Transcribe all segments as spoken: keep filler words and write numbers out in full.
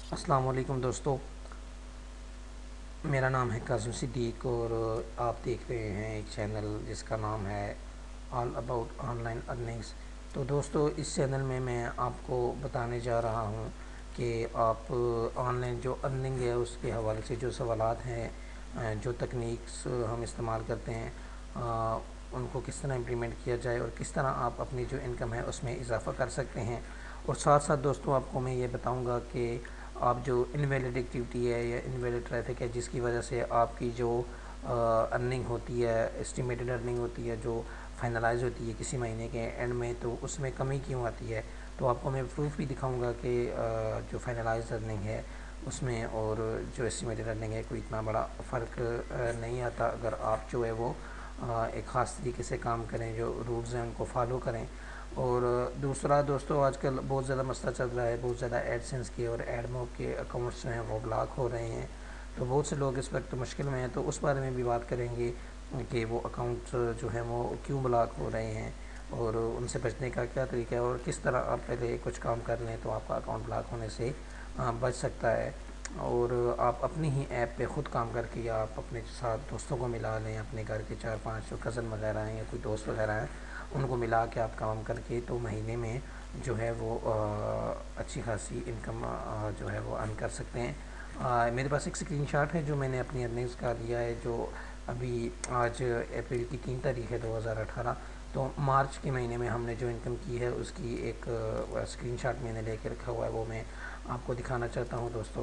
अस्सलाम वालेकुम दोस्तों, मेरा नाम है काज़िम सिद्दीक और आप देख रहे हैं एक चैनल जिसका नाम है ऑल अबाउट ऑनलाइन अर्निंग्स। तो दोस्तों, इस चैनल में मैं आपको बताने जा रहा हूं कि आप ऑनलाइन जो अर्निंग है उसके हवाले से जो सवालात हैं, जो तकनीक्स हम इस्तेमाल करते हैं, आ, उनको किस तरह इम्प्लीमेंट किया जाए और किस तरह आप अपनी जो इनकम है उसमें इजाफ़ा कर सकते हैं। और साथ साथ दोस्तों, आपको मैं ये बताऊंगा कि आप जो इनवैलिड एक्टिविटी है या इनवैलिड ट्रैफिक है जिसकी वजह से आपकी जो अर्निंग होती है, एस्टिमेटेड अर्निंग होती है, जो फाइनलाइज होती है किसी महीने के एंड में, तो उसमें कमी क्यों आती है। तो आपको मैं प्रूफ भी दिखाऊंगा कि जो फाइनलाइज अर्निंग है उसमें और जो एस्टिमेटेड अर्निंग है कोई इतना बड़ा फ़र्क नहीं आता अगर आप जो है वो एक ख़ास तरीके से काम करें, जो रूल्स हैं उनको फॉलो करें। और दूसरा दोस्तों, आजकल बहुत ज़्यादा मसला चल रहा है, बहुत ज़्यादा एडसेंस के और एडमॉब के अकाउंट्स जो हैं वो ब्लॉक हो रहे हैं। तो बहुत से लोग इस वक्त मुश्किल में हैं, तो उस बारे में भी बात करेंगे कि वो अकाउंट जो है वो क्यों ब्लॉक हो रहे हैं और उनसे बचने का क्या तरीका है और किस तरह आप पहले कुछ काम कर लें तो आपका अकाउंट ब्लॉक होने से बच सकता है। और आप अपनी ही ऐप पे ख़ुद काम करके या आप अपने साथ दोस्तों को मिला लें, अपने घर के चार पांच जो कज़न वगैरह हैं या कोई दोस्त वगैरह हैं उनको मिला के आप काम करके तो महीने में जो है वो आ, अच्छी खासी इनकम आ, जो है वो अर्न कर सकते हैं। आ, मेरे पास एक स्क्रीनशॉट है जो मैंने अपनी अर्निंग्स का लिया है, जो अभी आज अप्रैल की तीन तारीख है दो हज़ार अठारह। तो मार्च के महीने में हमने जो इनकम की है उसकी एक स्क्रीनशॉट मैंने लेके रखा हुआ है, वो मैं आपको दिखाना चाहता हूँ दोस्तों।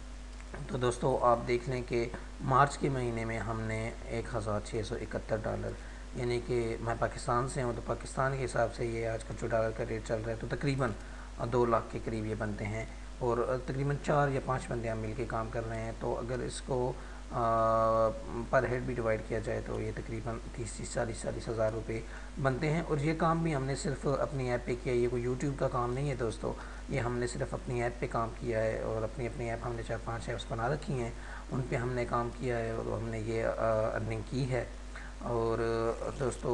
तो दोस्तों, आप देख लें कि मार्च के महीने में हमने एक हज़ार छः सौ इकहत्तर डॉलर, यानी कि मैं पाकिस्तान से हूँ तो पाकिस्तान के हिसाब से ये आजकल जो डॉलर का रेट चल रहा है तो तकरीबन दो लाख के करीब ये बनते हैं। और तकरीबन चार या पाँच बंदे हम मिल के काम कर रहे हैं, तो अगर इसको आ, पर हेड भी डिवाइड किया जाए तो ये तकरीबन तीस तीस चालीस चालीस हज़ार रुपये बनते हैं। और ये काम भी हमने सिर्फ अपनी ऐप पे किया है, ये कोई यूट्यूब का काम नहीं है दोस्तों। ये हमने सिर्फ अपनी ऐप पे काम किया है और अपनी अपनी ऐप हमने चार पांच ऐप्स बना रखी हैं, उन पे हमने काम किया है और हमने ये अर्निंग की है। और दोस्तों,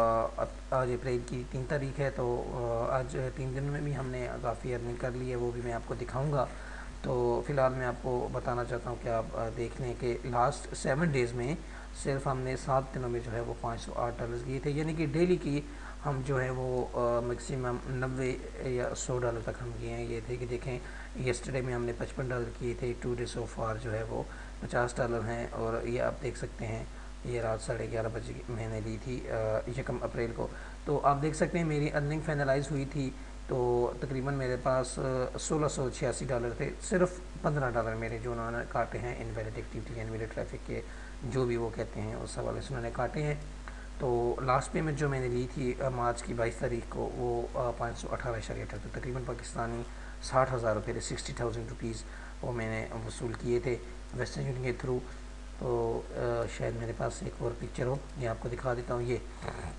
आज अप्रैल की तीन तारीख है, तो आज तीन दिन में भी हमने काफ़ी अर्निंग कर ली है, वो भी मैं आपको दिखाऊंगा। तो फ़िलहाल मैं आपको बताना चाहता हूँ कि आप देख लें कि लास्ट सेवन डेज़ में सिर्फ हमने सात दिनों में जो है वो पाँच सौ आठ डॉलर किए थे, यानी कि डेली की हम जो है वो मैक्सिमम नब्बे या सौ डॉलर तक हम किए हैं। ये थे कि देखें, येस्टरडे में हमने पचपन डॉलर किए थे, टू डे सो फार जो है वो पचास डॉलर हैं। और ये आप देख सकते हैं, ये रात साढ़े ग्यारह बजे मैंने ली थी यकम अप्रैल को। तो आप देख सकते हैं मेरी अर्निंग फाइनलाइज हुई थी, तो तकरीबन मेरे पास सोलह सौ छियासी डॉलर थे। सिर्फ पंद्रह डॉलर मेरे जो उन्होंने काटे हैं इनवैलिड एक्टिविटी इनवैलिड ट्रैफिक के, जो भी वो कहते हैं उस हवाले से उन्होंने काटे हैं। तो लास्ट पेमेंट जो मैंने ली थी मार्च की बाईस तारीख को वो पाँच सौ अठारह शरीय था, तो तकरीबन पाकिस्तानी साठ हज़ार रुपये सिक्सटी थाउजेंड रुपीज़ वो मैंने वसूल किए थे वेस्टर्न यूनियन के थ्रू। तो आ, शायद मेरे पास एक और पिक्चर हो, ये आपको दिखा देता हूँ। ये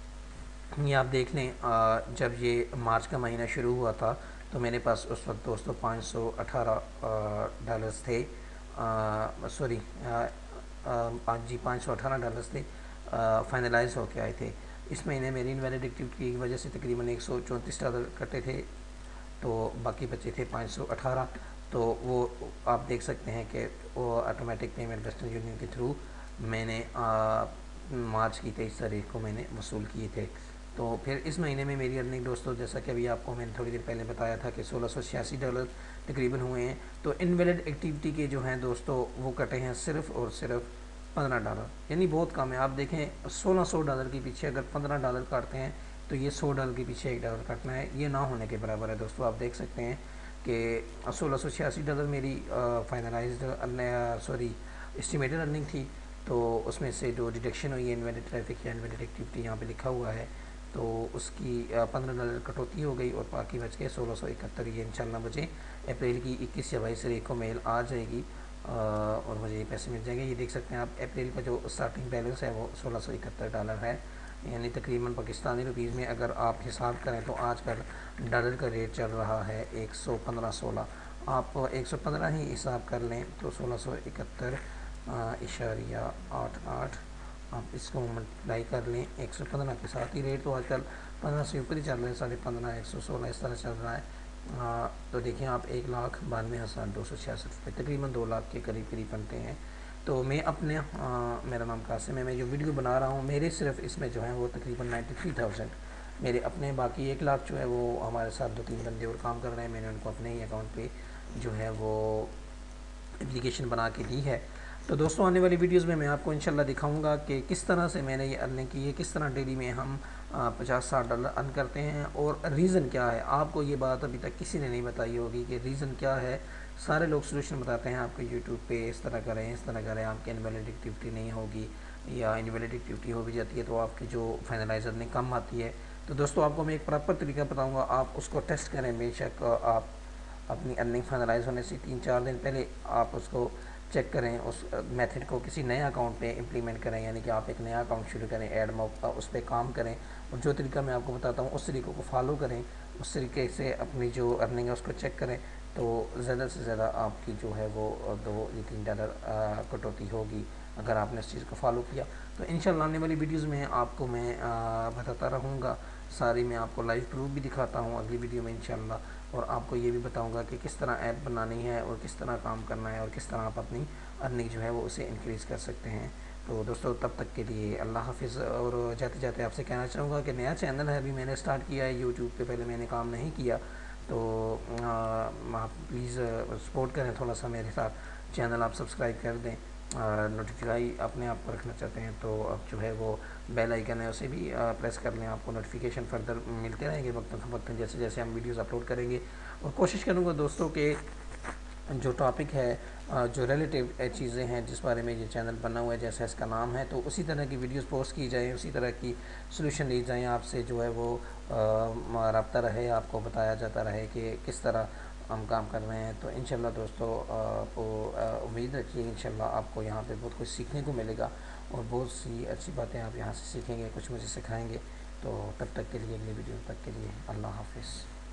ये आप देख लें, आ, जब ये मार्च का महीना शुरू हुआ था तो मेरे पास उस वक्त दोस्तों पाँच सौ अठारह डॉलर्स थे, सॉरी पाँच जी पाँच सौ अठारह डॉलर्स थे, फाइनलाइज होके आए थे। इस महीने मेरी इनवैलिड एक्टिविटी की वजह से तकरीबन एक सौ चौंतीस डॉलर कटे थे, तो बाकी बचे थे पाँच सौ अठारह। तो वो आप देख सकते हैं कि वो ऑटोमेटिक पेमेंट वेस्टर्न यूनियन के थ्रू मैंने आ, मार्च की तेईस तारीख को मैंने वसूल किए थे। तो फिर इस महीने में मेरी अर्निंग दोस्तों, जैसा कि अभी आपको मैंने थोड़ी देर पहले बताया था कि सोलह सौ छियासी डॉलर तकरीबन हुए हैं। तो इनवैलिड एक्टिविटी के जो हैं दोस्तों वो कटे हैं सिर्फ और सिर्फ पंद्रह डॉलर, यानी बहुत कम है। आप देखें, सोलह सौ डॉलर के पीछे अगर पंद्रह डॉलर काटते हैं तो ये सौ डॉलर के पीछे एक डॉलर काटना है, ये ना होने के बराबर है दोस्तों। आप देख सकते हैं कि सोलह सौ छियासी डॉलर मेरी फाइनलाइज्ड सॉरी एस्टिमेटेड अर्निंग थी, तो उसमें से जो डिडक्शन हुई है इनवैलिड ट्रैफिक या इनवैलिड एक्टिविटी यहाँ पे लिखा हुआ है, तो उसकी पंद्रह डॉलर कटौती हो गई और बाकी बच के सोलह सौ इकहत्तर। ये इंशाल्लाह मुझे अप्रैल की इक्कीस या बाईस तारीख को मेल आ जाएगी और मुझे ये पैसे मिल जाएंगे। ये देख सकते हैं आप, अप्रैल का जो स्टार्टिंग बैलेंस है वो सोलह सौ इकहत्तर डॉलर है, यानी तकरीबन पाकिस्तानी रुपीज़ में अगर आप हिसाब करें तो आजकल डॉलर का रेट चल रहा है एक सौ पंद्रह सोलह। आप एक सौ पंद्रह ही हिसाब कर लें तो सोलह सौ इकहत्तर इशारिया आठ आठ आप इसको मल्टीप्लाई कर लें एक सौ पंद्रह के साथ। ही रेट तो आजकल पंद्रह से ऊपर ही चल रहे हैं, साढ़े पंद्रह एक सौ सोलह इस तरह चल रहा है। आ, तो देखिए आप एक लाख बानवे हज़ार दो सौ छियासठ रुपये तकरीबन दो लाख के करीब करीब बनते हैं। तो मैं अपने आ, मेरा नाम कासिम है, मैं जो वीडियो बना रहा हूँ मेरे सिर्फ इसमें जो है वो तकरीबन नाइन्टी थ्री थाउजेंड मेरे अपने, बाकी एक लाख जो है वो हमारे साथ दो तीन बंदे और काम कर रहे हैं। मैंने उनको अपने ही अकाउंट पे जो है वो एप्लीकेशन बना के दी है। तो दोस्तों आने वाली वीडियोस में मैं आपको इंशाल्लाह दिखाऊंगा कि किस तरह से मैंने ये अर्निंग की है, किस तरह डेली में हम पचास साठ डॉलर अर्न करते हैं और रीज़न क्या है। आपको ये बात अभी तक किसी ने नहीं बताई होगी कि रीज़न क्या है। सारे लोग सोल्यूशन बताते हैं आपको यूट्यूब पे, इस तरह करें इस तरह करें, आपकी इनवैलिड एक्टिविटी नहीं होगी, या इनवैलिड एक्टिविटी हो भी जाती है तो आपकी जो फाइनलाइज अर्निंग कम आती है। तो दोस्तों आपको मैं एक प्रॉपर तरीका बताऊँगा, आप उसको टेस्ट करें। बेशक आप अपनी अर्निंग फाइनलाइज होने से तीन चार दिन पहले आप उसको चेक करें, उस मेथड को किसी नए अकाउंट पे इम्प्लीमेंट करें, यानी कि आप एक नया अकाउंट शुरू करें, ऐड मॉब का, उस पर काम करें और जो तरीका मैं आपको बताता हूँ उस तरीक़ों को फॉलो करें, उस तरीके से अपनी जो अर्निंग है उसको चेक करें। तो ज़्यादा से ज़्यादा आपकी जो है वो दो या तीन डॉलर कटौती होगी अगर आपने इस चीज़ को फॉलो किया। तो इंशाल्लाह आने वाली वीडियोस में आपको मैं आ, बताता रहूँगा सारी, मैं आपको लाइव प्रूफ भी दिखाता हूँ अगली वीडियो में इंशाल्लाह, और आपको ये भी बताऊँगा कि किस तरह ऐप बनानी है और किस तरह काम करना है और किस तरह आप अपनी अर्निंग जो है वो उसे इंक्रीज़ कर सकते हैं। तो दोस्तों तब तक के लिए अल्लाह हाफिज़। और जाते जाते आपसे कहना चाहूँगा कि नया चैनल है, अभी मैंने स्टार्ट किया है यूट्यूब पे, पहले मैंने काम नहीं किया, तो आप प्लीज़ सपोर्ट करें थोड़ा सा मेरे साथ, चैनल आप सब्सक्राइब कर दें। नोटिफाई अपने आप को रखना चाहते हैं तो अब जो है वो बेल आइकन है उसे भी प्रेस कर लें, आपको नोटिफिकेशन फर्दर मिलते रहेंगे वक्त वक्त जैसे जैसे हम वीडियोस अपलोड करेंगे। और कोशिश करूँगा दोस्तों के जो टॉपिक है, जो रिलेटिव चीज़ें हैं जिस बारे में ये चैनल बना हुआ है, जैसे इसका नाम है, तो उसी तरह की वीडियोस पोस्ट की जाए, उसी तरह की सॉल्यूशन दी जाए, आपसे जो है वो रब्ता रहे, आपको बताया जाता रहे कि किस तरह हम काम कर रहे हैं। तो इंशाल्लाह दोस्तों आपको उम्मीद रखिए, इंशाल्लाह आपको यहाँ पे बहुत कुछ सीखने को मिलेगा और बहुत सी अच्छी बातें आप यहाँ से सीखेंगे, कुछ मुझे सिखाएंगे। तो तब तक के लिए, अगली वीडियो तक के लिए अल्लाह हाफिज़।